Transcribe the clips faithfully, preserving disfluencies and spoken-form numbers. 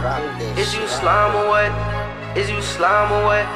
Is you slime or what? Is you slime or what?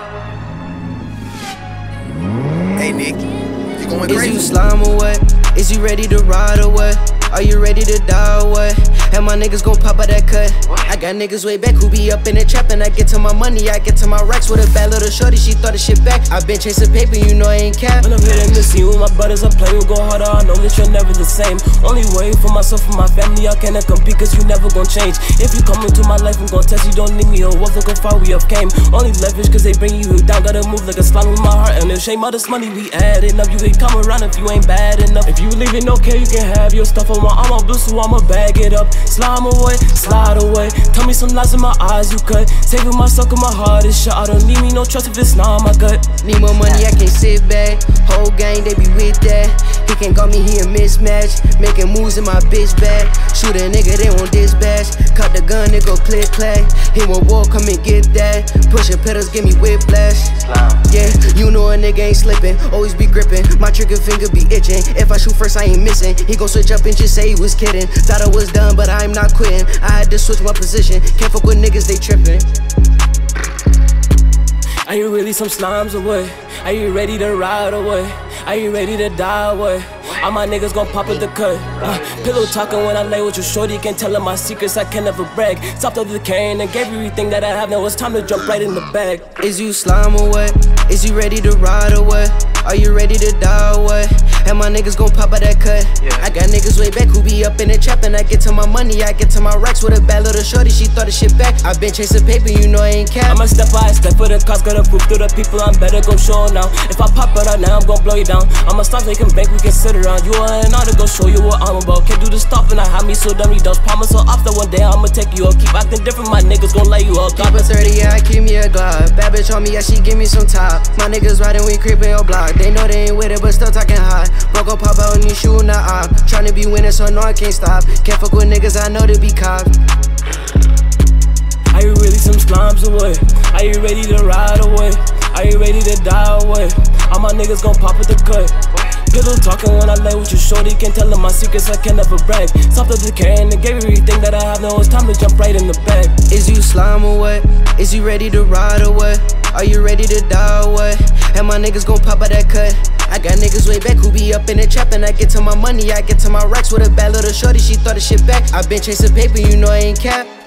Hey Nick, you going Is crazy? you slime or what? Is you ready to ride or what? Are you ready to die or what? And my niggas gon' pop out that cut. I got niggas way back who be up in the trap, and I get to my money, I get to my racks with a bad little shorty. She thought the shit back. I been chasing paper, you know I ain't cap. When I'm hitting the scene with my brothers, I play, we go harder. I know that you're never the same. Only way for myself and my family, I cannot compete, cause you never gon' change. If you come into my life, I'm gon' test you, don't need me. Or what look how far we have came. Only leverage cause they bring you down. Gotta move like a slime with my heart, and the shame of this money we adding up. You ain't come around if you ain't bad enough. If you leaving okay, you can have your stuff on my arm, I'm blue, so I'ma bag it up. Slime away, slide away. Tell me some lies in my eyes you cut. Saving myself cause my heart is shut. I don't need me no trust if it's not my gut. Need more money, I can't sit back. Whole gang, they be with that. He can't call me, he a mismatch. Making moves in my bitch bag. Shoot a nigga, they won't dispatch. Cut the gun, it go click clack. He want war, come and get that. Pushing pedals, give me whiplash. Yeah, you know a nigga ain't slipping. Always be gripping, my trigger finger be itching. If I shoot first, I ain't missing. He gon' switch up and just say he was kidding. Thought I was done, but I'm not quitting. I had to switch my position. Can't fuck with niggas, they tripping. Are you really some slimes away? Are you ready to ride away? Are you ready to die away? All my niggas gon' pop at the cut. uh, Pillow talking when I lay with you, shorty. Can't tell her my secrets, I can never brag. Stopped up the cane and gave everything that I have. Now it's time to jump right in the bag. Is you slime or what? Is you ready to ride or what? Are you ready to die or what? And my niggas gon' pop out that cut. I got niggas way back who be up in the trap, and I get to my money, I get to my racks with a bad little shorty. She thought the shit back. I been chasing paper, you know I ain't cap. I'ma step by step for the cost, gotta prove to the people I'm better, go show now. If I pop it out now, I'm gon' blow you down. I'ma stop taking bank, we can sit around. You are an to go show you what I'm about. Can't do the stuff and I have me so dumb, you don't promise so off that one day I'ma take you up. Keep acting different, my niggas gon' lay you up. Keep a thirty, yeah, I keep me a Glock. Bad bitch on me, yeah, she give me some top. My niggas riding, we creepin' your block. They know they ain't with it, but still talking hot. Broke gon' pop out and you shootin' the op. Tryna be winning, so no, I can't stop. Can't fuck with niggas, I know they be cops. Are you really some slimes away? Are you ready to ride away? Are you ready to die away? All my niggas gon' pop at the cut. Pillow talking when I lay with you, shorty. Can't tell her my secrets, I can never brag. Stopped up the cane and gave everything that I have. Now it's time to jump right in the bag. Is you slime or what? Is you ready to ride or what? Are you ready to die or what? And my niggas gon' pop out that cut. I got niggas way back who be up in the trap, and I get to my money, I get to my racks with a bad little shorty. She thought the shit back. I been chasing paper, you know I ain't cap.